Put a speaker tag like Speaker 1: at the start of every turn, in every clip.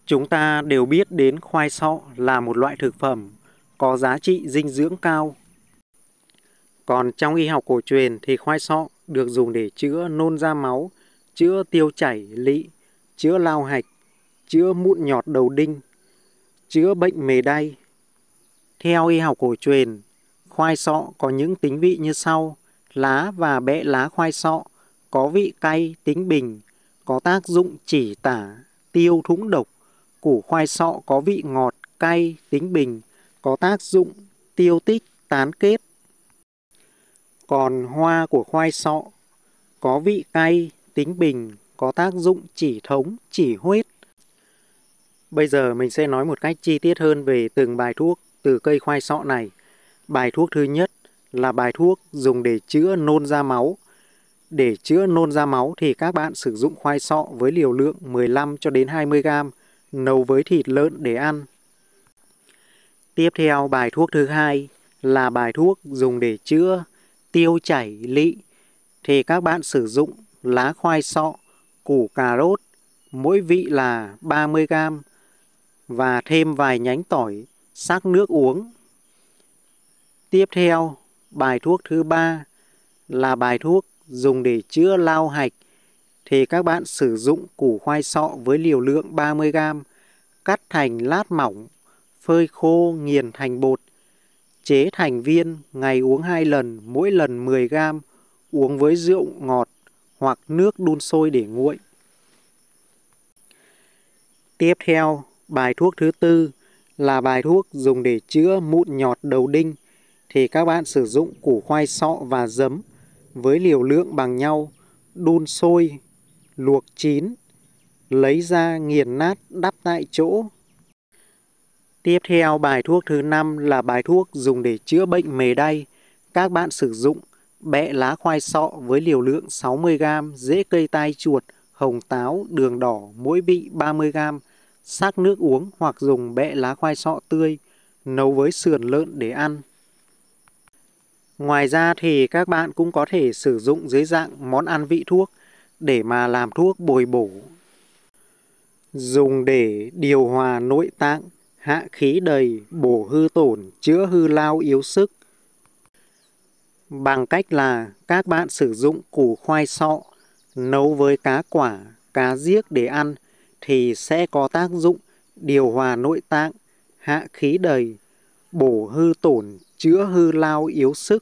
Speaker 1: Chúng ta đều biết đến khoai sọ là một loại thực phẩm có giá trị dinh dưỡng cao. Còn trong y học cổ truyền thì khoai sọ được dùng để chữa nôn ra máu, chữa tiêu chảy, lỵ, chữa lao hạch, chữa mụn nhọt đầu đinh, chữa bệnh mề đay. Theo y học cổ truyền, khoai sọ có những tính vị như sau. Lá và bẹ lá khoai sọ có vị cay, tính bình, có tác dụng chỉ tả, tiêu thũng độc. Củ khoai sọ có vị ngọt, cay, tính bình, có tác dụng tiêu tích, tán kết. Còn hoa của khoai sọ có vị cay, tính bình, có tác dụng chỉ thống, chỉ huyết. Bây giờ mình sẽ nói một cách chi tiết hơn về từng bài thuốc từ cây khoai sọ này. Bài thuốc thứ nhất là bài thuốc dùng để chữa nôn ra máu. Để chữa nôn ra máu thì các bạn sử dụng khoai sọ với liều lượng 15 cho đến 20 gram, nấu với thịt lợn để ăn. Tiếp theo bài thuốc thứ hai là bài thuốc dùng để chữa tiêu chảy, lỵ. Thì các bạn sử dụng lá khoai sọ, củ cà rốt, mỗi vị là 30 gram và thêm vài nhánh tỏi, sắc nước uống. Tiếp theo, bài thuốc thứ ba là bài thuốc dùng để chữa lao hạch. Thì các bạn sử dụng củ khoai sọ với liều lượng 30 gram, cắt thành lát mỏng, phơi khô nghiền thành bột, chế thành viên, ngày uống 2 lần, mỗi lần 10 gram, uống với rượu ngọt hoặc nước đun sôi để nguội. Tiếp theo, bài thuốc thứ tư là bài thuốc dùng để chữa mụn nhọt đầu đinh. Thì các bạn sử dụng củ khoai sọ và giấm với liều lượng bằng nhau, đun sôi, luộc chín, lấy ra nghiền nát đắp tại chỗ. Tiếp theo bài thuốc thứ năm là bài thuốc dùng để chữa bệnh mề đay. Các bạn sử dụng bẹ lá khoai sọ với liều lượng 60 gram, rễ cây tai chuột, hồng táo, đường đỏ, mỗi vị 30 gram, sắc nước uống hoặc dùng bẹ lá khoai sọ tươi, nấu với sườn lợn để ăn. Ngoài ra thì các bạn cũng có thể sử dụng dưới dạng món ăn vị thuốc để mà làm thuốc bồi bổ. Dùng để điều hòa nội tạng, hạ khí đầy, bổ hư tổn, chữa hư lao yếu sức. Bằng cách là các bạn sử dụng củ khoai sọ nấu với cá quả, cá giếc để ăn thì sẽ có tác dụng điều hòa nội tạng, hạ khí đầy, bổ hư tổn, chữa hư lao yếu sức.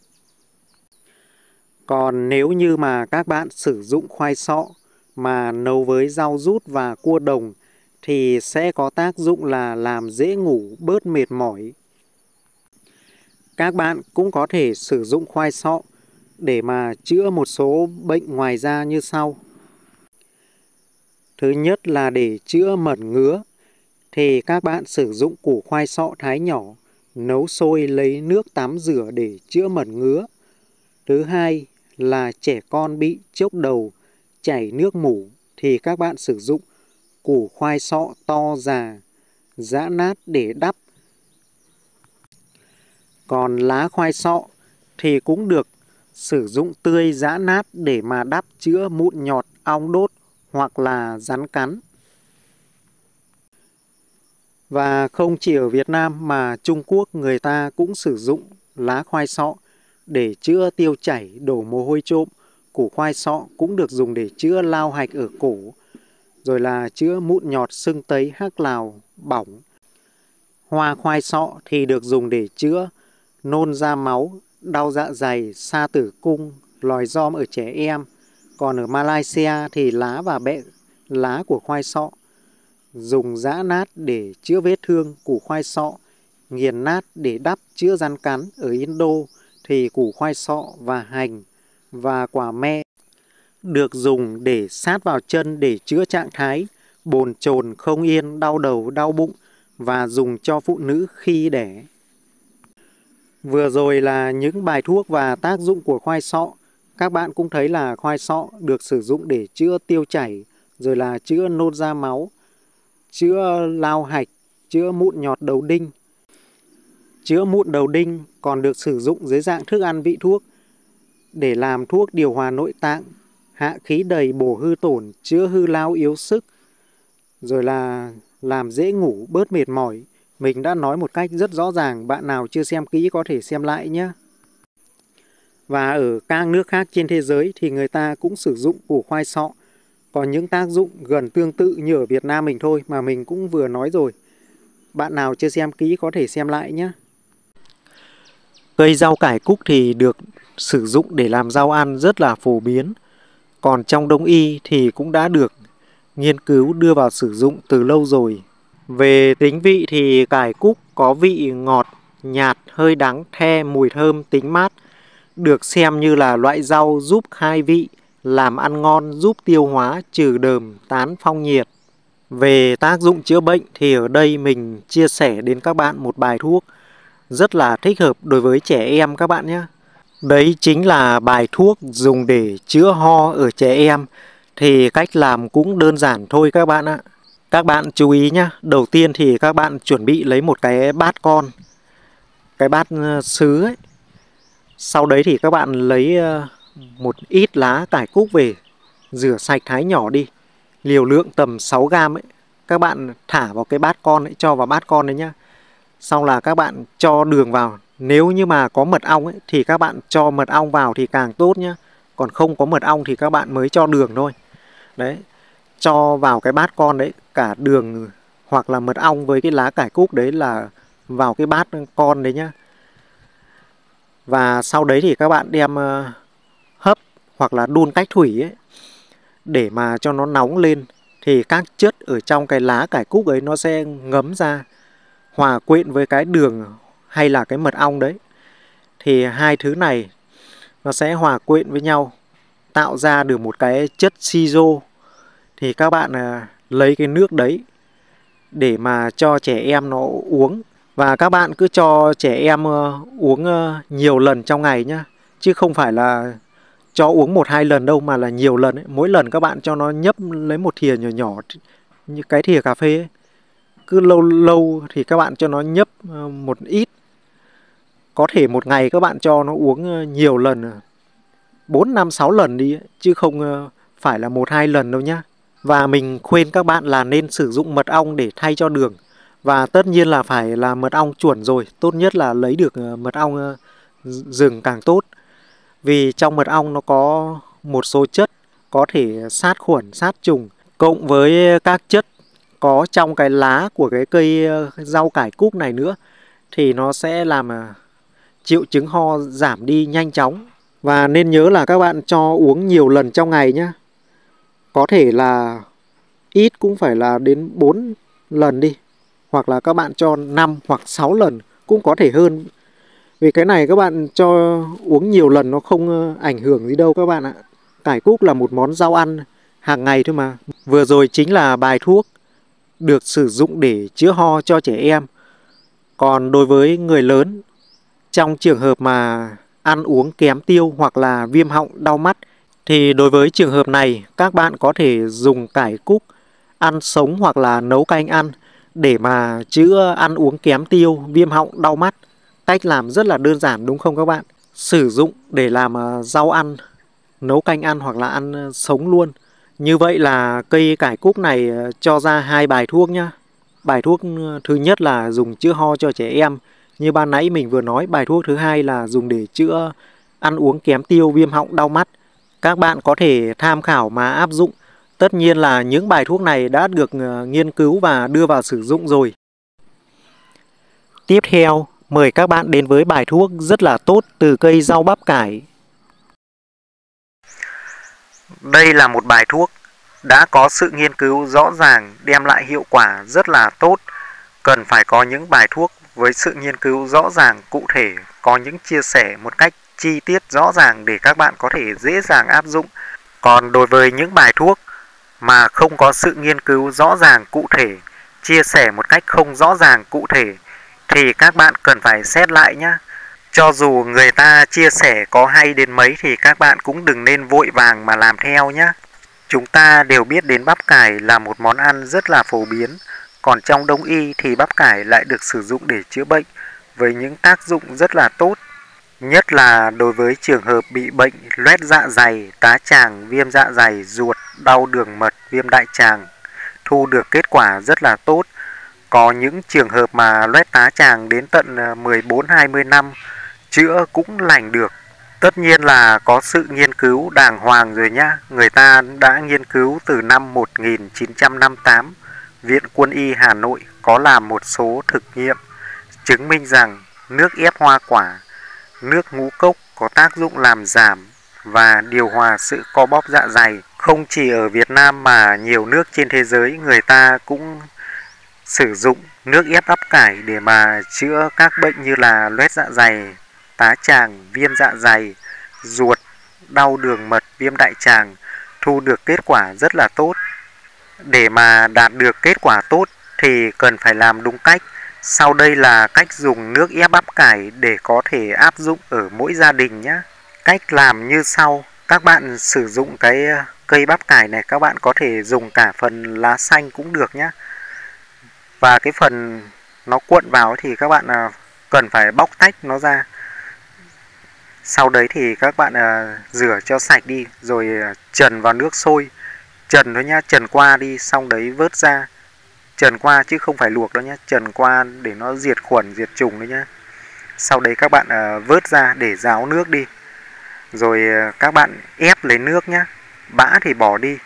Speaker 1: Còn nếu như mà các bạn sử dụng khoai sọ mà nấu với rau rút và cua đồng thì sẽ có tác dụng là làm dễ ngủ, bớt mệt mỏi. Các bạn cũng có thể sử dụng khoai sọ để mà chữa một số bệnh ngoài da như sau. Thứ nhất là để chữa mẩn ngứa thì các bạn sử dụng củ khoai sọ thái nhỏ, nấu sôi lấy nước tắm rửa để chữa mẩn ngứa. Thứ hai là trẻ con bị chốc đầu, chảy nước mủ thì các bạn sử dụng củ khoai sọ to già, giã nát để đắp. Còn lá khoai sọ thì cũng được sử dụng tươi giã nát để mà đắp chữa mụn nhọt, ong đốt hoặc là rắn cắn. Và không chỉ ở Việt Nam mà Trung Quốc người ta cũng sử dụng lá khoai sọ để chữa tiêu chảy, đổ mồ hôi trộm. Củ khoai sọ cũng được dùng để chữa lao hạch ở cổ, rồi là chữa mụn nhọt, sưng tấy, hắc lào, bỏng. Hoa khoai sọ thì được dùng để chữa nôn ra máu, đau dạ dày, sa tử cung, lòi giom ở trẻ em. Còn ở Malaysia thì lá và bẹ lá của khoai sọ dùng giã nát để chữa vết thương. Củ khoai sọ nghiền nát để đắp chữa rắn cắn. Ở Indo thì củ khoai sọ và hành và quả me được dùng để sát vào chân để chữa trạng thái bồn chồn, không yên, đau đầu, đau bụng và dùng cho phụ nữ khi đẻ. Vừa rồi là những bài thuốc và tác dụng của khoai sọ. Các bạn cũng thấy là khoai sọ được sử dụng để chữa tiêu chảy, rồi là chữa nôn ra máu, chữa lao hạch, chữa mụn nhọt đầu đinh. Chữa mụn đầu đinh còn được sử dụng dưới dạng thức ăn vị thuốc để làm thuốc điều hòa nội tạng, hạ khí đầy, bổ hư tổn, chữa hư lao yếu sức, rồi là làm dễ ngủ, bớt mệt mỏi. Mình đã nói một cách rất rõ ràng, bạn nào chưa xem kỹ có thể xem lại nhé. Và ở các nước khác trên thế giới thì người ta cũng sử dụng củ khoai sọ. Có những tác dụng gần tương tự như ở Việt Nam mình thôi mà mình cũng vừa nói rồi. Bạn nào chưa xem kỹ có thể xem lại nhé. Cây rau cải cúc thì được sử dụng để làm rau ăn rất là phổ biến. Còn trong Đông y thì cũng đã được nghiên cứu đưa vào sử dụng từ lâu rồi. Về tính vị thì cải cúc có vị ngọt, nhạt, hơi đắng, the, mùi thơm, tính mát. Được xem như là loại rau giúp khai vị, làm ăn ngon, giúp tiêu hóa, trừ đờm, tán phong nhiệt. Về tác dụng chữa bệnh thì ở đây mình chia sẻ đến các bạn một bài thuốc rất là thích hợp đối với trẻ em các bạn nhé. Đấy chính là bài thuốc dùng để chữa ho ở trẻ em. Thì cách làm cũng đơn giản thôi các bạn ạ. Các bạn chú ý nhé. Đầu tiên thì các bạn chuẩn bị lấy một cái bát con, cái bát sứ ấy. Sau đấy thì các bạn lấy một ít lá cải cúc về, rửa sạch thái nhỏ đi. Liều lượng tầm 6 gram ấy. Các bạn thả vào cái bát con ấy, cho vào bát con đấy nhá. Xong là các bạn cho đường vào. Nếu như mà có mật ong ấy, thì các bạn cho mật ong vào thì càng tốt nhá. Còn không có mật ong thì các bạn mới cho đường thôi. Đấy, cho vào cái bát con đấy, cả đường hoặc là mật ong với cái lá cải cúc đấy là vào cái bát con đấy nhá. Và sau đấy thì các bạn đem hấp hoặc là đun cách thủy ấy, để mà cho nó nóng lên. Thì các chất ở trong cái lá cải cúc ấy nó sẽ ngấm ra, hòa quyện với cái đường hay là cái mật ong đấy. Thì hai thứ này nó sẽ hòa quyện với nhau, tạo ra được một cái chất sizo. Thì các bạn lấy cái nước đấy để mà cho trẻ em nó uống. Và các bạn cứ cho trẻ em uống nhiều lần trong ngày nhá. Chứ không phải là cho uống 1-2 lần đâu, mà là nhiều lần ấy. Mỗi lần các bạn cho nó nhấp lấy một thìa nhỏ nhỏ như cái thìa cà phê ấy. Cứ lâu lâu thì các bạn cho nó nhấp một ít. Có thể một ngày các bạn cho nó uống nhiều lần, 4, 5, 6 lần đi ấy. Chứ không phải là 1-2 lần đâu nhá. Và mình khuyên các bạn là nên sử dụng mật ong để thay cho đường. Và tất nhiên là phải là mật ong chuẩn rồi. Tốt nhất là lấy được mật ong rừng càng tốt. Vì trong mật ong nó có một số chất có thể sát khuẩn, sát trùng. Cộng với các chất có trong cái lá của cái cây rau cải cúc này nữa. Thì nó sẽ làm triệu chứng ho giảm đi nhanh chóng. Và nên nhớ là các bạn cho uống nhiều lần trong ngày nhé. Có thể là ít cũng phải là đến 4 lần đi. Hoặc là các bạn cho 5 hoặc 6 lần cũng có thể hơn. Vì cái này các bạn cho uống nhiều lần nó không ảnh hưởng gì đâu các bạn ạ. Cải cúc là một món rau ăn hàng ngày thôi mà. Vừa rồi chính là bài thuốc được sử dụng để chữa ho cho trẻ em. Còn đối với người lớn, trong trường hợp mà ăn uống kém tiêu hoặc là viêm họng, đau mắt, thì đối với trường hợp này các bạn có thể dùng cải cúc ăn sống hoặc là nấu canh ăn để mà chữa ăn uống kém tiêu, viêm họng, đau mắt. Cách làm rất là đơn giản đúng không các bạn? Sử dụng để làm rau ăn, nấu canh ăn hoặc là ăn sống luôn. Như vậy là cây cải cúc này cho ra 2 bài thuốc nhá. Bài thuốc thứ nhất là dùng chữa ho cho trẻ em. Như ban nãy mình vừa nói, bài thuốc thứ hai là dùng để chữa ăn uống kém tiêu, viêm họng, đau mắt. Các bạn có thể tham khảo mà áp dụng. Tất nhiên là những bài thuốc này đã được nghiên cứu và đưa vào sử dụng rồi. Tiếp theo, mời các bạn đến với bài thuốc rất là tốt từ cây rau bắp cải. Đây là một bài thuốc đã có sự nghiên cứu rõ ràng, đem lại hiệu quả rất là tốt. Cần phải có những bài thuốc với sự nghiên cứu rõ ràng, cụ thể, có những chia sẻ một cách chi tiết rõ ràng để các bạn có thể dễ dàng áp dụng. Còn đối với những bài thuốc mà không có sự nghiên cứu rõ ràng, cụ thể, chia sẻ một cách không rõ ràng, cụ thể, thì các bạn cần phải xét lại nhé. Cho dù người ta chia sẻ có hay đến mấy thì các bạn cũng đừng nên vội vàng mà làm theo nhé. Chúng ta đều biết đến bắp cải là một món ăn rất là phổ biến. Còn trong Đông y thì bắp cải lại được sử dụng để chữa bệnh với những tác dụng rất là tốt. Nhất là đối với trường hợp bị bệnh loét dạ dày, tá tràng, viêm dạ dày, ruột, đau đường mật, viêm đại tràng. Thu được kết quả rất là tốt. Có những trường hợp mà loét tá tràng đến tận 14-20 năm chữa cũng lành được. Tất nhiên là có sự nghiên cứu đàng hoàng rồi nhá. Người ta đã nghiên cứu từ năm 1958. Viện Quân y Hà Nội có làm một số thực nghiệm chứng minh rằng nước ép hoa quả, nước ngũ cốc có tác dụng làm giảm và điều hòa sự co bóp dạ dày. Không chỉ ở Việt Nam mà nhiều nước trên thế giới người ta cũng sử dụng nước ép bắp cải để mà chữa các bệnh như là loét dạ dày, tá tràng, viêm dạ dày, ruột, đau đường mật, viêm đại tràng, thu được kết quả rất là tốt. Để mà đạt được kết quả tốt thì cần phải làm đúng cách. Sau đây là cách dùng nước ép bắp cải để có thể áp dụng ở mỗi gia đình nhé. Cách làm như sau. Các bạn sử dụng cái cây bắp cải này, các bạn có thể dùng cả phần lá xanh cũng được nhé. Và cái phần nó cuộn vào thì các bạn cần phải bóc tách nó ra. Sau đấy thì các bạn rửa cho sạch đi, rồi trần vào nước sôi. Trần thôi nhá, trần qua đi, xong đấy vớt ra. Trần qua chứ không phải luộc đâu nhá, trần qua để nó diệt khuẩn, diệt trùng đấy nhá. Sau đấy các bạn vớt ra để ráo nước đi. Rồi các bạn ép lấy nước nhá, bã thì bỏ đi.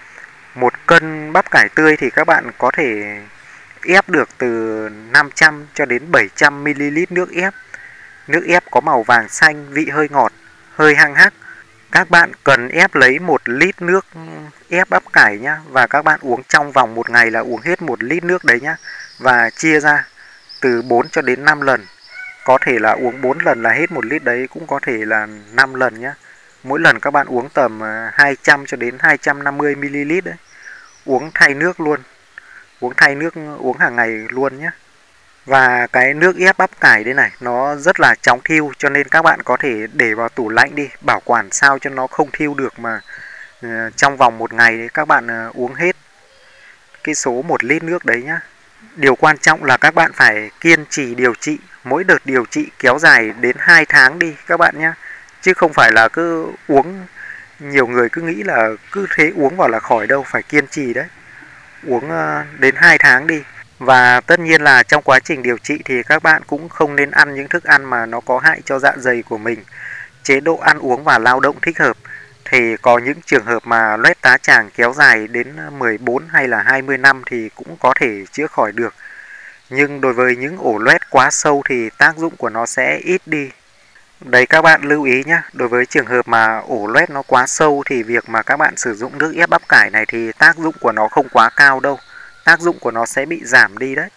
Speaker 1: 1 cân bắp cải tươi thì các bạn có thể ép được từ 500 cho đến 700 ml nước ép. Nước ép có màu vàng xanh, vị hơi ngọt, hơi hăng hắc. Các bạn cần ép lấy 1 lít nước ép bắp cải nhá. Và các bạn uống trong vòng 1 ngày là uống hết 1 lít nước đấy nhá. Và chia ra từ 4 cho đến 5 lần. Có thể là uống 4 lần là hết 1 lít đấy, cũng có thể là 5 lần nhá. Mỗi lần các bạn uống tầm 200 cho đến 250 ml đấy. Uống thay nước luôn. Uống thay nước, uống hàng ngày luôn nhé. Và cái nước ép bắp cải đây này, nó rất là chóng thiêu, cho nên các bạn có thể để vào tủ lạnh đi, bảo quản sao cho nó không thiêu được, mà trong vòng 1 ngày đấy các bạn uống hết cái số 1 lít nước đấy nhá. Điều quan trọng là các bạn phải kiên trì điều trị, mỗi đợt điều trị kéo dài đến 2 tháng đi các bạn nhé. Chứ không phải là cứ uống, nhiều người cứ nghĩ là cứ thế uống vào là khỏi đâu, phải kiên trì đấy. Uống đến 2 tháng đi. Và tất nhiên là trong quá trình điều trị thì các bạn cũng không nên ăn những thức ăn mà nó có hại cho dạ dày của mình. Chế độ ăn uống và lao động thích hợp. Thì có những trường hợp mà loét tá tràng kéo dài đến 14 hay là 20 năm thì cũng có thể chữa khỏi được. Nhưng đối với những ổ loét quá sâu thì tác dụng của nó sẽ ít đi. Đấy các bạn lưu ý nhé, đối với trường hợp mà ổ loét nó quá sâu thì việc mà các bạn sử dụng nước ép bắp cải này thì tác dụng của nó không quá cao đâu. Tác dụng của nó sẽ bị giảm đi đấy.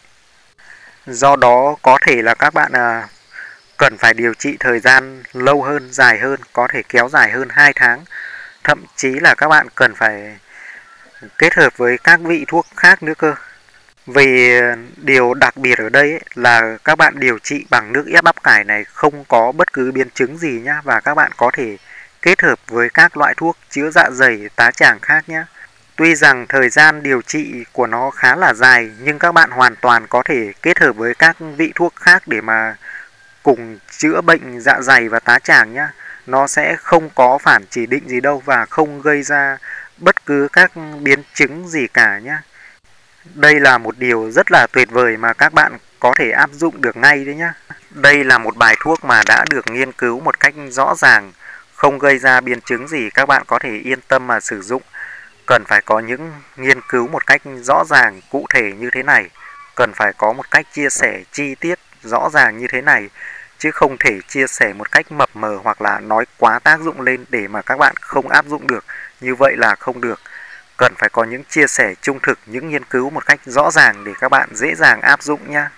Speaker 1: Do đó có thể là các bạn cần phải điều trị thời gian lâu hơn, dài hơn, có thể kéo dài hơn 2 tháng. Thậm chí là các bạn cần phải kết hợp với các vị thuốc khác nữa cơ. Vì điều đặc biệt ở đây ấy, là các bạn điều trị bằng nước ép bắp cải này không có bất cứ biến chứng gì nhá. Và các bạn có thể kết hợp với các loại thuốc chữa dạ dày, tá tràng khác nhá. Tuy rằng thời gian điều trị của nó khá là dài, nhưng các bạn hoàn toàn có thể kết hợp với các vị thuốc khác để mà cùng chữa bệnh dạ dày và tá tràng nhá. Nó sẽ không có phản chỉ định gì đâu và không gây ra bất cứ các biến chứng gì cả nhá. Đây là một điều rất là tuyệt vời mà các bạn có thể áp dụng được ngay đấy nhá. Đây là một bài thuốc mà đã được nghiên cứu một cách rõ ràng, không gây ra biến chứng gì, các bạn có thể yên tâm mà sử dụng. Cần phải có những nghiên cứu một cách rõ ràng, cụ thể như thế này. Cần phải có một cách chia sẻ chi tiết, rõ ràng như thế này. Chứ không thể chia sẻ một cách mập mờ hoặc là nói quá tác dụng lên để mà các bạn không áp dụng được. Như vậy là không được. Cần phải có những chia sẻ trung thực, những nghiên cứu một cách rõ ràng để các bạn dễ dàng áp dụng nhé.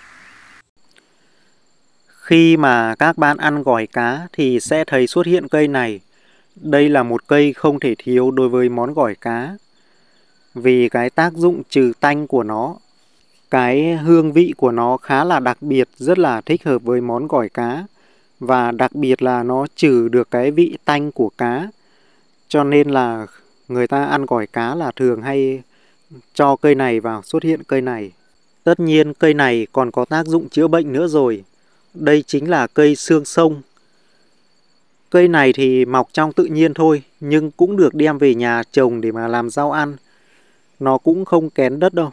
Speaker 1: Khi mà các bạn ăn gỏi cá thì sẽ thấy xuất hiện cây này. Đây là một cây không thể thiếu đối với món gỏi cá. Vì cái tác dụng trừ tanh của nó, cái hương vị của nó khá là đặc biệt, rất là thích hợp với món gỏi cá. Và đặc biệt là nó trừ được cái vị tanh của cá. Cho nên là người ta ăn gỏi cá là thường hay cho cây này vào, xuất hiện cây này. Tất nhiên cây này còn có tác dụng chữa bệnh nữa rồi. Đây chính là cây xương sông. Cây này thì mọc trong tự nhiên thôi, nhưng cũng được đem về nhà trồng để mà làm rau ăn. Nó cũng không kén đất đâu.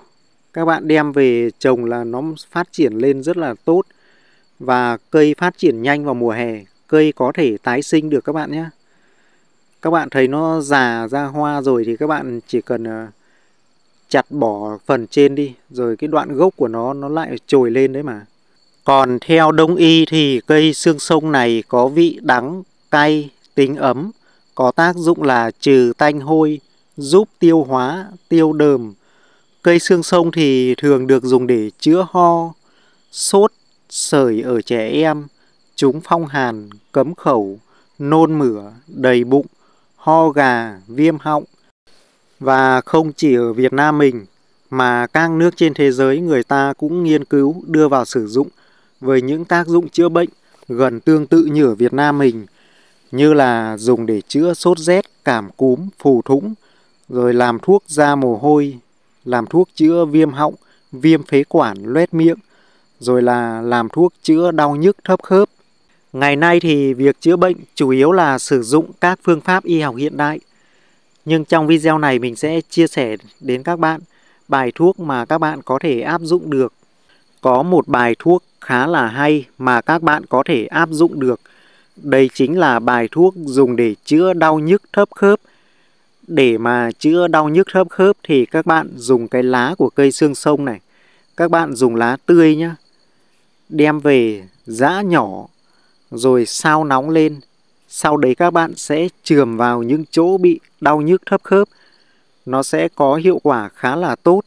Speaker 1: Các bạn đem về trồng là nó phát triển lên rất là tốt. Và cây phát triển nhanh vào mùa hè. Cây có thể tái sinh được các bạn nhé. Các bạn thấy nó già ra hoa rồi thì các bạn chỉ cần chặt bỏ phần trên đi. Rồi cái đoạn gốc của nó lại trồi lên đấy mà. Còn theo Đông y thì cây xương sông này có vị đắng, cay, tính ấm. Có tác dụng là trừ tanh hôi, giúp tiêu hóa, tiêu đờm. Cây xương sông thì thường được dùng để chữa ho, sốt, sởi ở trẻ em, trúng phong hàn, cấm khẩu, nôn mửa, đầy bụng, ho gà, viêm họng. Và không chỉ ở Việt Nam mình mà các nước trên thế giới người ta cũng nghiên cứu đưa vào sử dụng với những tác dụng chữa bệnh gần tương tự như ở Việt Nam mình, như là dùng để chữa sốt rét, cảm cúm, phù thủng, rồi làm thuốc ra mồ hôi, làm thuốc chữa viêm họng, viêm phế quản, loét miệng, rồi là làm thuốc chữa đau nhức thấp khớp. Ngày nay thì việc chữa bệnh chủ yếu là sử dụng các phương pháp y học hiện đại. Nhưng trong video này mình sẽ chia sẻ đến các bạn bài thuốc mà các bạn có thể áp dụng được. Có một bài thuốc khá là hay mà các bạn có thể áp dụng được. Đây chính là bài thuốc dùng để chữa đau nhức thấp khớp. Để mà chữa đau nhức thấp khớp thì các bạn dùng cái lá của cây xương sông này. Các bạn dùng lá tươi nhá. Đem về giã nhỏ rồi sao nóng lên. Sau đấy các bạn sẽ chườm vào những chỗ bị đau nhức thấp khớp. Nó sẽ có hiệu quả khá là tốt.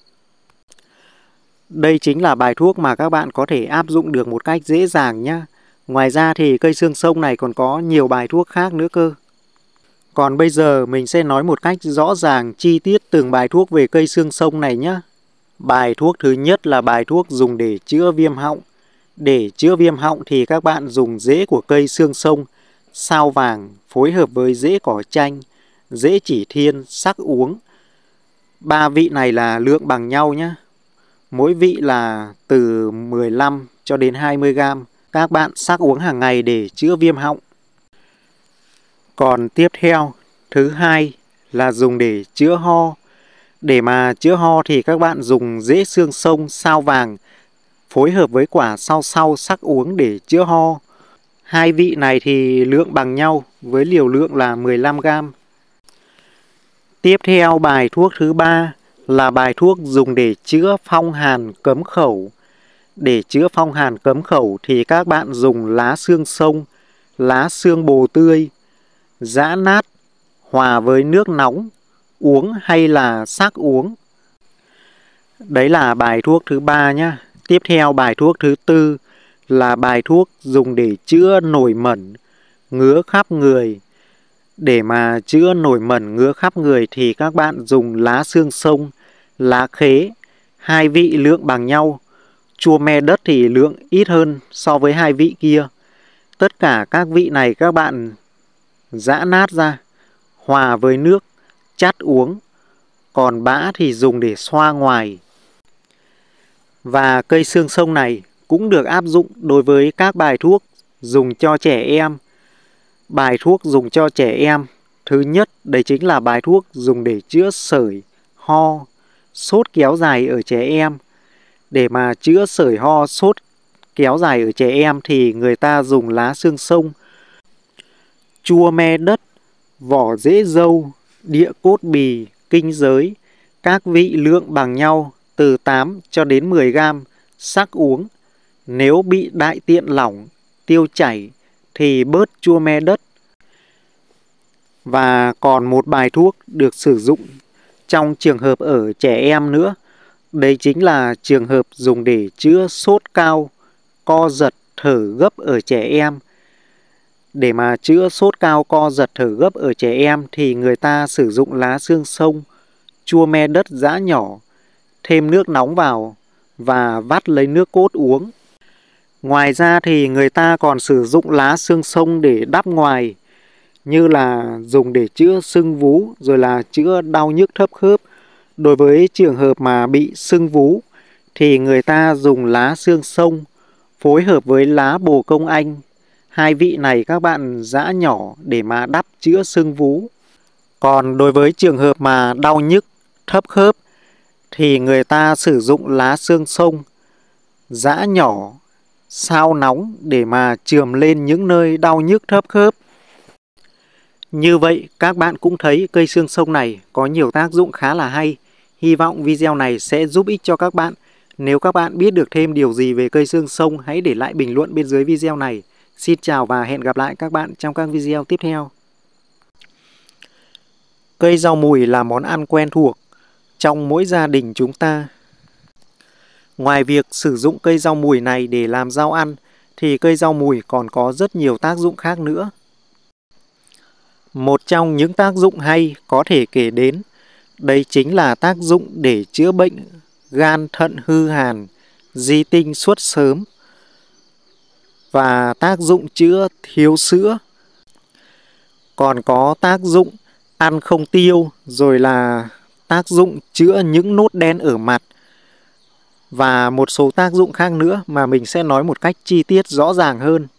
Speaker 1: Đây chính là bài thuốc mà các bạn có thể áp dụng được một cách dễ dàng nhé. Ngoài ra thì cây xương sông này còn có nhiều bài thuốc khác nữa cơ. Còn bây giờ mình sẽ nói một cách rõ ràng chi tiết từng bài thuốc về cây xương sông này nhé. Bài thuốc thứ nhất là bài thuốc dùng để chữa viêm họng. Để chữa viêm họng thì các bạn dùng rễ của cây xương sông, sao vàng phối hợp với rễ cỏ chanh, rễ chỉ thiên, sắc uống. 3 vị này là lượng bằng nhau nhé. Mỗi vị là từ 15 cho đến 20 gram. Các bạn sắc uống hàng ngày để chữa viêm họng. Còn tiếp theo, thứ hai là dùng để chữa ho. Để mà chữa ho thì các bạn dùng rễ xương sông, sao vàng phối hợp với quả sao sau sắc uống để chữa ho. 2 vị này thì lượng bằng nhau với liều lượng là 15 gram. Tiếp theo bài thuốc thứ ba là bài thuốc dùng để chữa phong hàn cấm khẩu. Để chữa phong hàn cấm khẩu thì các bạn dùng lá xương sông, lá xương bồ tươi, giã nát, hòa với nước nóng, uống hay là sắc uống. Đấy là bài thuốc thứ ba nhá. Tiếp theo bài thuốc thứ tư là bài thuốc dùng để chữa nổi mẩn, ngứa khắp người. Để mà chữa nổi mẩn ngứa khắp người thì các bạn dùng lá xương sông, lá khế, 2 vị lượng bằng nhau. Chua me đất thì lượng ít hơn so với 2 vị kia. Tất cả các vị này các bạn giã nát ra, hòa với nước, chát uống. Còn bã thì dùng để xoa ngoài. Và cây xương sông này cũng được áp dụng đối với các bài thuốc dùng cho trẻ em. Bài thuốc dùng cho trẻ em thứ nhất đấy chính là bài thuốc dùng để chữa sởi, ho, sốt kéo dài ở trẻ em. Để mà chữa sởi ho, sốt kéo dài ở trẻ em thì người ta dùng lá xương sông, chua me đất, vỏ rễ dâu, địa cốt bì, kinh giới. Các vị lượng bằng nhau từ 8 cho đến 10 gram, sắc uống. Nếu bị đại tiện lỏng, tiêu chảy thì bớt chua me đất. Và còn một bài thuốc được sử dụng trong trường hợp ở trẻ em nữa. Đấy chính là trường hợp dùng để chữa sốt cao, co giật, thở gấp ở trẻ em. Để mà chữa sốt cao, co giật, thở gấp ở trẻ em thì người ta sử dụng lá xương sông, chua me đất giã nhỏ, thêm nước nóng vào và vắt lấy nước cốt uống. Ngoài ra thì người ta còn sử dụng lá xương sông để đắp ngoài, như là dùng để chữa sưng vú, rồi là chữa đau nhức thấp khớp. Đối với trường hợp mà bị sưng vú thì người ta dùng lá xương sông phối hợp với lá bồ công anh. 2 vị này các bạn giã nhỏ để mà đắp chữa sưng vú. Còn đối với trường hợp mà đau nhức thấp khớp thì người ta sử dụng lá xương sông, giã nhỏ, sao nóng để mà chườm lên những nơi đau nhức thấp khớp. Như vậy các bạn cũng thấy cây xương sông này có nhiều tác dụng khá là hay. Hy vọng video này sẽ giúp ích cho các bạn. Nếu các bạn biết được thêm điều gì về cây xương sông, hãy để lại bình luận bên dưới video này. Xin chào và hẹn gặp lại các bạn trong các video tiếp theo. Cây rau mùi là món ăn quen thuộc trong mỗi gia đình chúng ta. Ngoài việc sử dụng cây rau mùi này để làm rau ăn, thì cây rau mùi còn có rất nhiều tác dụng khác nữa. Một trong những tác dụng hay có thể kể đến, đây chính là tác dụng để chữa bệnh gan thận hư hàn, di tinh xuất sớm và tác dụng chữa thiếu sữa. Còn có tác dụng ăn không tiêu, rồi là tác dụng chữa những nốt đen ở mặt và một số tác dụng khác nữa mà mình sẽ nói một cách chi tiết rõ ràng hơn.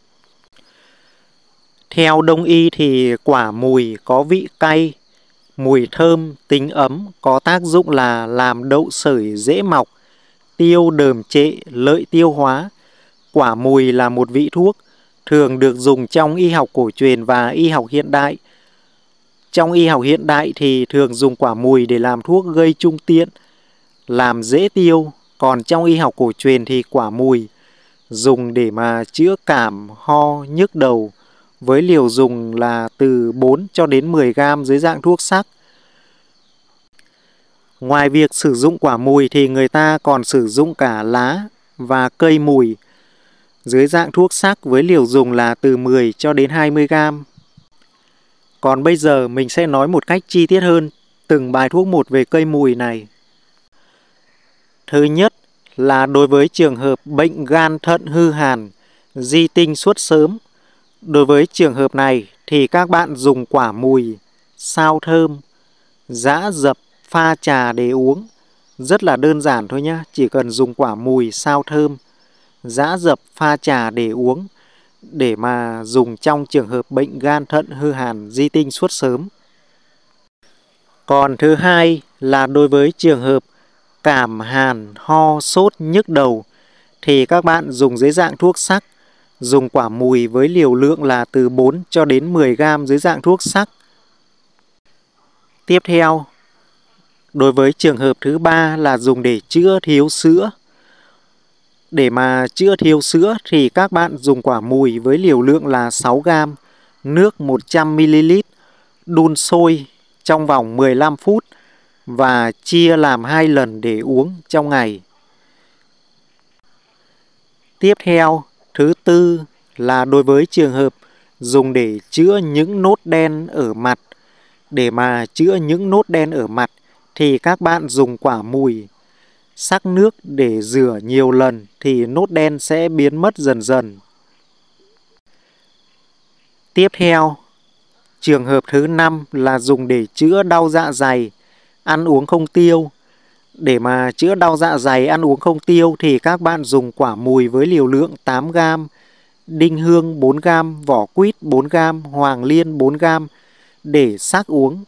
Speaker 1: Theo Đông y thì quả mùi có vị cay, mùi thơm, tính ấm, có tác dụng là làm đậu sởi dễ mọc, tiêu đờm trệ, lợi tiêu hóa. Quả mùi là một vị thuốc, thường được dùng trong y học cổ truyền và y học hiện đại. Trong y học hiện đại thì thường dùng quả mùi để làm thuốc gây trung tiện, làm dễ tiêu. Còn trong y học cổ truyền thì quả mùi dùng để mà chữa cảm, ho, nhức đầu, với liều dùng là từ 4 cho đến 10 gram dưới dạng thuốc sắc. Ngoài việc sử dụng quả mùi thì người ta còn sử dụng cả lá và cây mùi dưới dạng thuốc sắc với liều dùng là từ 10 cho đến 20 gram. Còn bây giờ mình sẽ nói một cách chi tiết hơn từng bài thuốc một về cây mùi này. Thứ nhất là đối với trường hợp bệnh gan thận hư hàn, di tinh xuất sớm. Đối với trường hợp này thì các bạn dùng quả mùi, sao thơm, giã dập, pha trà để uống. Rất là đơn giản thôi nhá, chỉ cần dùng quả mùi, sao thơm, giã dập, pha trà để uống, để mà dùng trong trường hợp bệnh gan thận hư hàn, di tinh xuất sớm. Còn thứ hai là đối với trường hợp cảm hàn, ho, sốt, nhức đầu thì các bạn dùng dưới dạng thuốc sắc, dùng quả mùi với liều lượng là từ 4 cho đến 10 gram dưới dạng thuốc sắc. Tiếp theo, đối với trường hợp thứ ba là dùng để chữa thiếu sữa. Để mà chữa thiếu sữa thì các bạn dùng quả mùi với liều lượng là 6 gram, nước 100 ml, đun sôi trong vòng 15 phút và chia làm 2 lần để uống trong ngày. Tiếp theo, thứ tư là đối với trường hợp dùng để chữa những nốt đen ở mặt. Để mà chữa những nốt đen ở mặt thì các bạn dùng quả mùi, sắc nước để rửa nhiều lần thì nốt đen sẽ biến mất dần dần. Tiếp theo, trường hợp thứ năm là dùng để chữa đau dạ dày, ăn uống không tiêu. Để mà chữa đau dạ dày, ăn uống không tiêu thì các bạn dùng quả mùi với liều lượng 8 gram, đinh hương 4 gram, vỏ quýt 4 gram, hoàng liên 4 gram để sắc uống.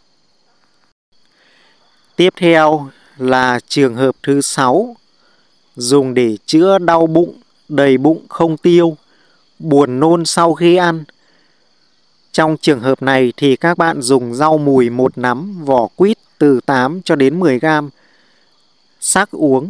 Speaker 1: Tiếp theo là trường hợp thứ 6, dùng để chữa đau bụng, đầy bụng không tiêu, buồn nôn sau khi ăn. Trong trường hợp này thì các bạn dùng rau mùi 1 nắm, vỏ quýt từ 8 cho đến 10 gram, sắc uống.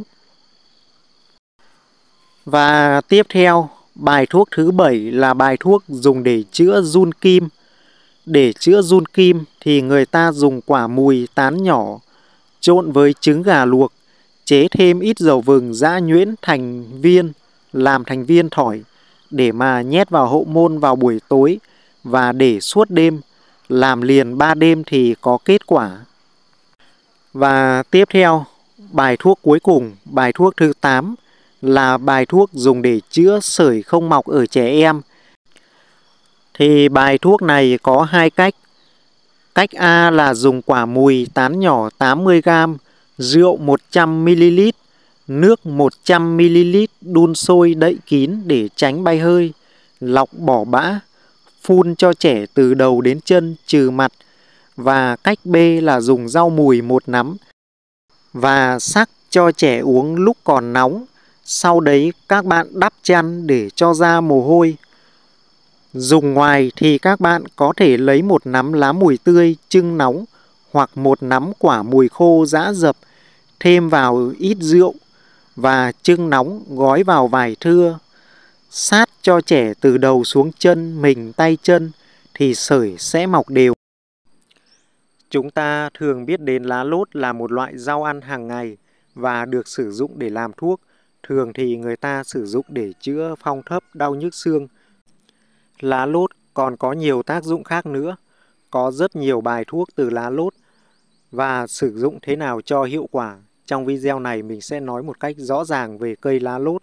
Speaker 1: Và tiếp theo, bài thuốc thứ 7 là bài thuốc dùng để chữa giun kim. Để chữa giun kim thì người ta dùng quả mùi tán nhỏ, trộn với trứng gà luộc, chế thêm ít dầu vừng giã nhuyễn thành viên, làm thành viên thỏi, để mà nhét vào hậu môn vào buổi tối và để suốt đêm, làm liền 3 đêm thì có kết quả. Và tiếp theo, bài thuốc cuối cùng, bài thuốc thứ 8 là bài thuốc dùng để chữa sởi không mọc ở trẻ em. Thì bài thuốc này có 2 cách. Cách A là dùng quả mùi tán nhỏ 80 gram, rượu 100 ml, nước 100 ml đun sôi đậy kín để tránh bay hơi, lọc bỏ bã, phun cho trẻ từ đầu đến chân trừ mặt. Và cách B là dùng rau mùi 1 nắm, và sắc cho trẻ uống lúc còn nóng. Sau đấy các bạn đắp chăn để cho ra mồ hôi. Dùng ngoài thì các bạn có thể lấy một nắm lá mùi tươi chưng nóng hoặc một nắm quả mùi khô giã dập, thêm vào ít rượu và chưng nóng gói vào vải thưa. Sát cho trẻ từ đầu xuống chân, mình, tay chân thì sởi sẽ mọc đều. Chúng ta thường biết đến lá lốt là một loại rau ăn hàng ngày và được sử dụng để làm thuốc. Thường thì người ta sử dụng để chữa phong thấp, đau nhức xương. Lá lốt còn có nhiều tác dụng khác nữa. Có rất nhiều bài thuốc từ lá lốt và sử dụng thế nào cho hiệu quả. Trong video này mình sẽ nói một cách rõ ràng về cây lá lốt.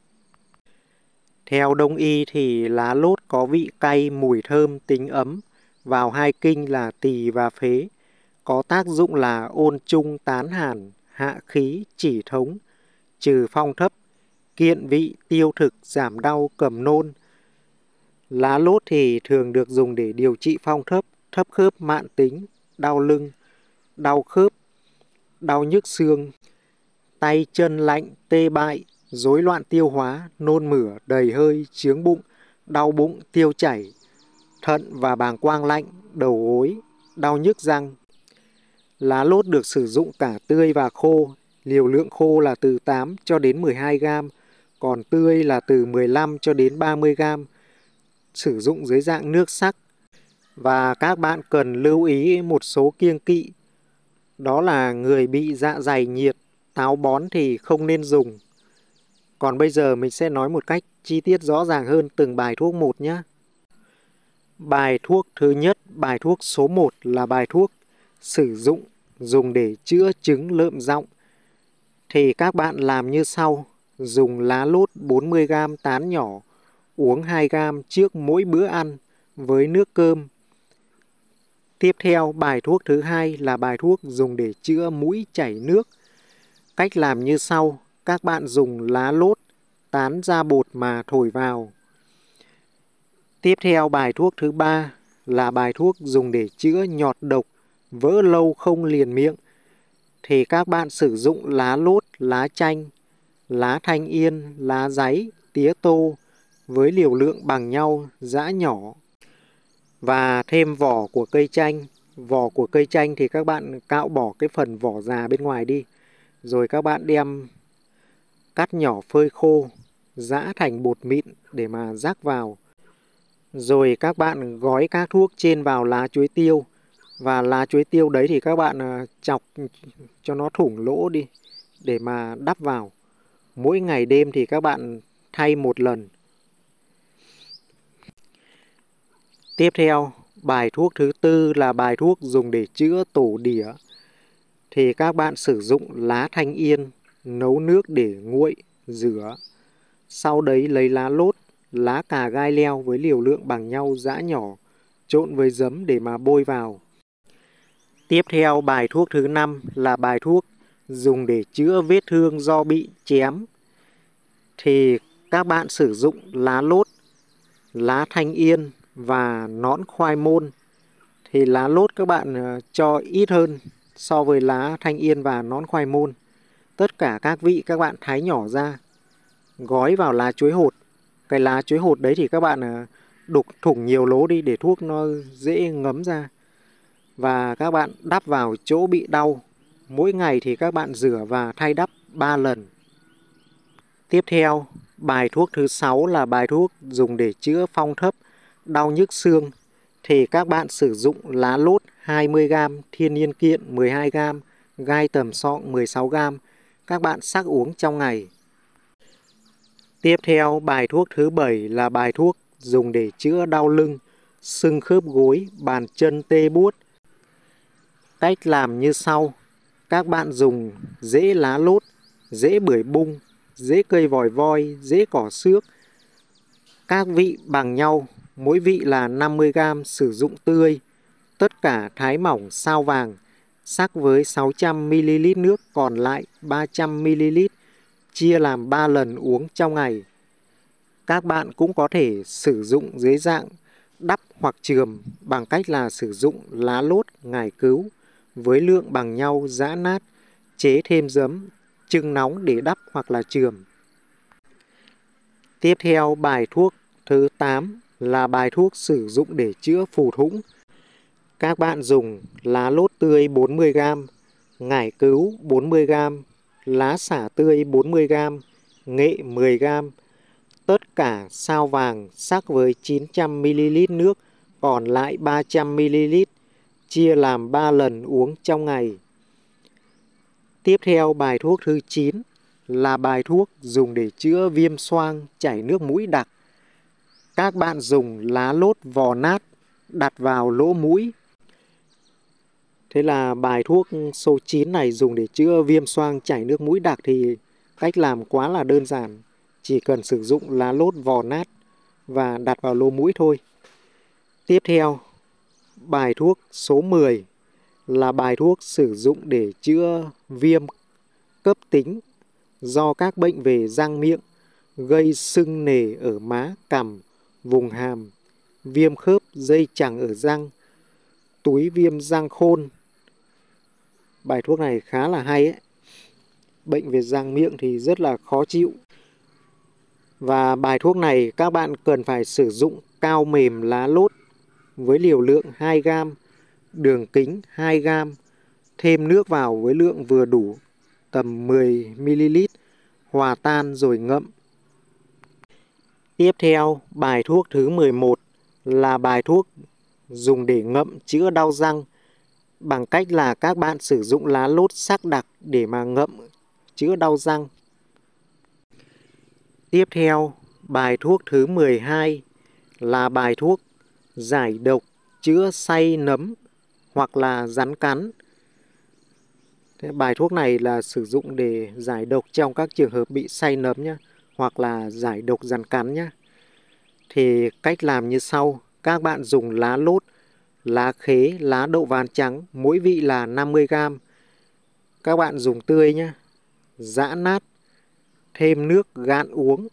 Speaker 1: Theo Đông y thì lá lốt có vị cay, mùi thơm, tính ấm, vào hai kinh là tỳ và phế. Có tác dụng là ôn trung tán hàn, hạ khí, chỉ thống, trừ phong thấp, kiện vị, tiêu thực, giảm đau, cầm nôn. Lá lốt thì thường được dùng để điều trị phong thấp, thấp khớp mãn tính, đau lưng, đau khớp, đau nhức xương, tay chân lạnh, tê bại, rối loạn tiêu hóa, nôn mửa, đầy hơi, chướng bụng, đau bụng, tiêu chảy, thận và bàng quang lạnh, đầu gối, đau nhức răng. Lá lốt được sử dụng cả tươi và khô. Liều lượng khô là từ 8 cho đến 12 gram, còn tươi là từ 15 cho đến 30 gram. Sử dụng dưới dạng nước sắc. Và các bạn cần lưu ý một số kiêng kỵ. Đó là người bị dạ dày nhiệt, táo bón thì không nên dùng. Còn bây giờ mình sẽ nói một cách chi tiết rõ ràng hơn từng bài thuốc một nhé. Bài thuốc thứ nhất, bài thuốc số 1 là bài thuốc sử dụng dùng để chữa chứng lợm giọng. Thì các bạn làm như sau. Dùng lá lốt 40g tán nhỏ, uống 2g trước mỗi bữa ăn với nước cơm. Tiếp theo, bài thuốc thứ hai là bài thuốc dùng để chữa mũi chảy nước. Cách làm như sau. Các bạn dùng lá lốt tán ra bột mà thổi vào. Tiếp theo, bài thuốc thứ ba là bài thuốc dùng để chữa nhọt độc, vỡ lâu không liền miệng. Thì các bạn sử dụng lá lốt, lá chanh, lá thanh yên, lá giấy, tía tô với liều lượng bằng nhau, giã nhỏ. Và thêm vỏ của cây chanh. Vỏ của cây chanh thì các bạn cạo bỏ cái phần vỏ già bên ngoài đi. Rồi các bạn đem cắt nhỏ phơi khô, giã thành bột mịn để mà rắc vào. Rồi các bạn gói các thuốc trên vào lá chuối tiêu. Và lá chuối tiêu đấy thì các bạn chọc cho nó thủng lỗ đi để mà đắp vào. Mỗi ngày đêm thì các bạn thay một lần. Tiếp theo, bài thuốc thứ tư là bài thuốc dùng để chữa tổ đỉa. Thì các bạn sử dụng lá thanh yên, nấu nước để nguội, rửa. Sau đấy lấy lá lốt, lá cà gai leo với liều lượng bằng nhau, giã nhỏ, trộn với giấm để mà bôi vào. Tiếp theo, bài thuốc thứ 5 là bài thuốc dùng để chữa vết thương do bị chém. Thì các bạn sử dụng lá lốt, lá thanh yên và nón khoai môn. Thì lá lốt các bạn cho ít hơn so với lá thanh yên và nón khoai môn. Tất cả các vị các bạn thái nhỏ ra, gói vào lá chuối hột. Cái lá chuối hột đấy thì các bạn đục thủng nhiều lỗ đi để thuốc nó dễ ngấm ra. Và các bạn đắp vào chỗ bị đau. Mỗi ngày thì các bạn rửa và thay đắp 3 lần. Tiếp theo, bài thuốc thứ 6 là bài thuốc dùng để chữa phong thấp, đau nhức xương. Thì các bạn sử dụng lá lốt 20g, thiên niên kiện 12g, gai tầm sọng 16g. Các bạn sắc uống trong ngày. Tiếp theo, bài thuốc thứ 7 là bài thuốc dùng để chữa đau lưng, sưng khớp gối, bàn chân tê buốt. Cách làm như sau. Các bạn dùng rễ lá lốt, rễ bưởi bung, rễ cây vòi voi, rễ cỏ xước. Các vị bằng nhau, mỗi vị là 50g, sử dụng tươi. Tất cả thái mỏng sao vàng, sắc với 600ml nước, còn lại 300ml, chia làm 3 lần uống trong ngày. Các bạn cũng có thể sử dụng dưới dạng đắp hoặc chườm bằng cách là sử dụng lá lốt ngải cứu với lượng bằng nhau, giã nát, chế thêm giấm, chưng nóng để đắp hoặc là chườm. Tiếp theo bài thuốc thứ 8 là bài thuốc sử dụng để chữa phù thủng. Các bạn dùng lá lốt tươi 40g, ngải cứu 40g, lá xả tươi 40g, nghệ 10g, tất cả sao vàng sắc với 900ml nước, còn lại 300ml, chia làm 3 lần uống trong ngày. Tiếp theo bài thuốc thứ 9 là bài thuốc dùng để chữa viêm xoang, chảy nước mũi đặc. Các bạn dùng lá lốt vò nát đặt vào lỗ mũi. Thế là bài thuốc số 9 này dùng để chữa viêm xoang, chảy nước mũi đặc thì cách làm quá là đơn giản. Chỉ cần sử dụng lá lốt vò nát và đặt vào lỗ mũi thôi. Tiếp theo, bài thuốc số 10 là bài thuốc sử dụng để chữa viêm cấp tính do các bệnh về răng miệng, gây sưng nề ở má, cằm, vùng hàm, viêm khớp, dây chằng ở răng, túi viêm răng khôn. Bài thuốc này khá là hay ấy. Bệnh về răng miệng thì rất là khó chịu. Và bài thuốc này các bạn cần phải sử dụng cao mềm lá lốt với liều lượng 2g, đường kính 2g, thêm nước vào với lượng vừa đủ, tầm 10ml, hòa tan rồi ngậm. Tiếp theo, bài thuốc thứ 11 là bài thuốc dùng để ngậm chữa đau răng, bằng cách là các bạn sử dụng lá lốt sắc đặc để mà ngậm chữa đau răng. Tiếp theo, bài thuốc thứ 12 là bài thuốc giải độc chữa say nấm hoặc là rắn cắn. Bài thuốc này là sử dụng để giải độc trong các trường hợp bị say nấm nhé, hoặc là giải độc rắn cắn nhé. Thì cách làm như sau: các bạn dùng lá lốt, lá khế, lá đậu ván trắng, mỗi vị là 50g. Các bạn dùng tươi nhé, giã nát, thêm nước gạn uống.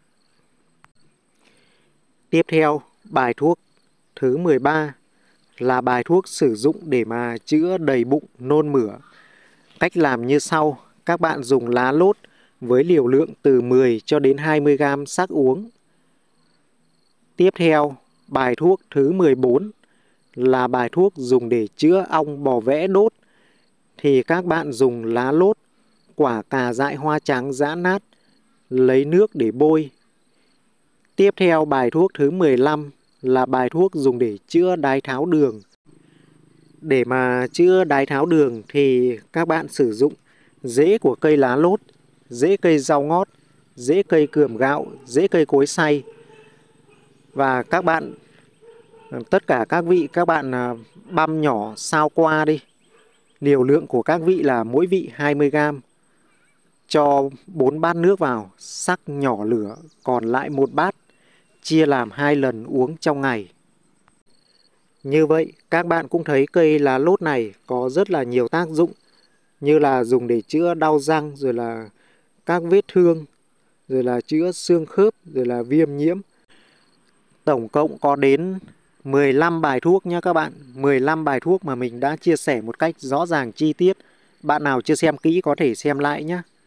Speaker 1: Tiếp theo, bài thuốc thứ 13 là bài thuốc sử dụng để mà chữa đầy bụng, nôn mửa. Cách làm như sau: các bạn dùng lá lốt với liều lượng từ 10 cho đến 20g sắc uống. Tiếp theo, bài thuốc thứ 14 là bài thuốc dùng để chữa ong bò vẽ đốt. Thì các bạn dùng lá lốt, quả cà dại hoa trắng giã nát, lấy nước để bôi. Tiếp theo, bài thuốc thứ 15 là bài thuốc dùng để chữa đái tháo đường. Để mà chữa đái tháo đường thì các bạn sử dụng rễ của cây lá lốt, rễ cây rau ngót, rễ cây cườm gạo, rễ cây cối xay. Và các bạn, tất cả các vị các bạn băm nhỏ sao qua đi. Liều lượng của các vị là mỗi vị 20g. Cho 4 bát nước vào, sắc nhỏ lửa, còn lại 1 bát, chia làm 2 lần uống trong ngày. Như vậy, các bạn cũng thấy cây lá lốt này có rất là nhiều tác dụng, như là dùng để chữa đau răng, rồi là các vết thương, rồi là chữa xương khớp, rồi là viêm nhiễm. Tổng cộng có đến 15 bài thuốc nhé các bạn. 15 bài thuốc mà mình đã chia sẻ một cách rõ ràng chi tiết. Bạn nào chưa xem kỹ có thể xem lại nhé.